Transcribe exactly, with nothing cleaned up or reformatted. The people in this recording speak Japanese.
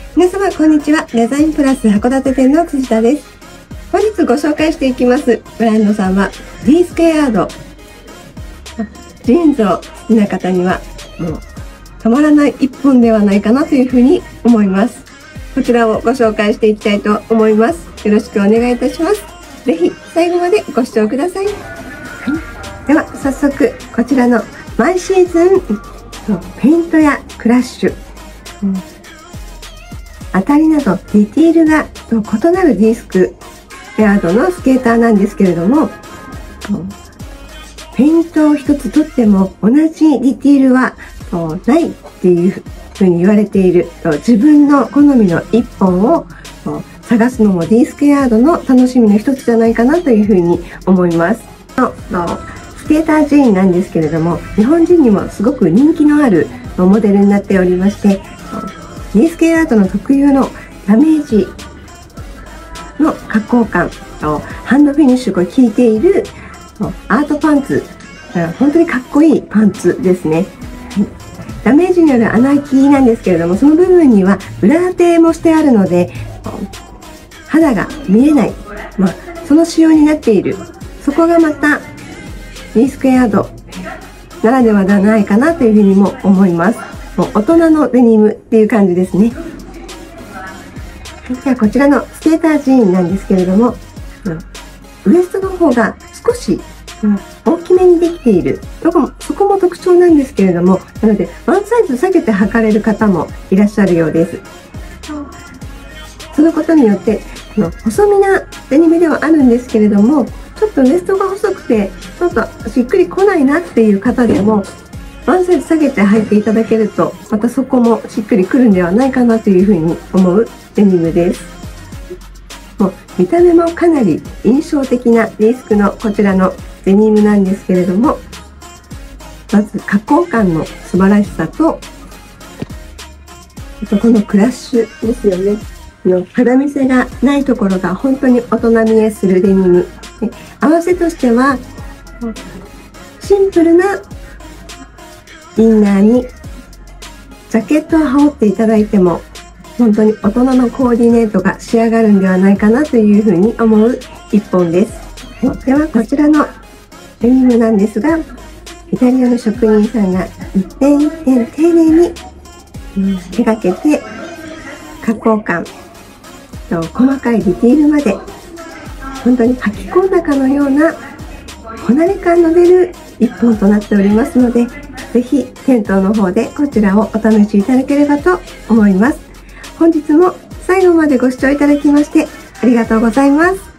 皆様こんにちは。デザインプラス函館店の辻田です。本日ご紹介していきますブランドさんは D スクエアード。ジーンズを好きな方にはもうたまらない一本ではないかなというふうに思います。こちらをご紹介していきたいと思います。よろしくお願いいたします。ぜひ最後までご視聴ください。はい、では早速こちらの毎シーズンペイントやクラッシュ、うん、当たりなどディティールが異なるディスクエアードのスケーターなんですけれども、ペイントを一つとっても同じディティールはないっていうふうに言われている自分の好みの一本を探すのも D スクエアードの楽しみの一つじゃないかなというふうに思います。スケータージーンなんですけれども、日本人にもすごく人気のあるモデルになっておりまして、D スクエアードの特有のダメージの加工感とハンドフィニッシュが効いているアートパンツ、本当にかっこいいパンツですね。ダメージによる穴開きなんですけれども、その部分には裏当てもしてあるので肌が見えない、まあ、その仕様になっている。そこがまた D スクエアードならではではないかなというふうにも思います。もう大人のデニムっていう感じですね。ではこちらのスケータージーンなんですけれども、ウエストの方が少し大きめにできている。そこも、そこも特徴なんですけれども、なのでワンサイズ下げて履かれる方もいらっしゃるようです。そのことによって細身なデニムではあるんですけれども、ちょっとウエストが細くてちょっとしっくりこないなっていう方でもワンサイズ下げて履いていただけると、またそこもしっくりくるんではないかなというふうに思うデニムです。もう見た目もかなり印象的なディスクのこちらのデニムなんですけれども、まず加工感の素晴らしさと、あとこのクラッシュですよね。の肌見せがないところが本当に大人見えするデニム。で、合わせとしてはシンプルなインナーにジャケットを羽織っていただいても本当に大人のコーディネートが仕上がるんではないかなというふうに思う一本です。はい、ではこちらのデニムなんですが、イタリアの職人さんが一点一点丁寧に手がけて、加工感と細かいディティールまで本当に履き込んだかのようなこなれ感の出る一本となっておりますので、ぜひ店頭の方でこちらをお試しいただければと思います。本日も最後までご視聴いただきましてありがとうございます。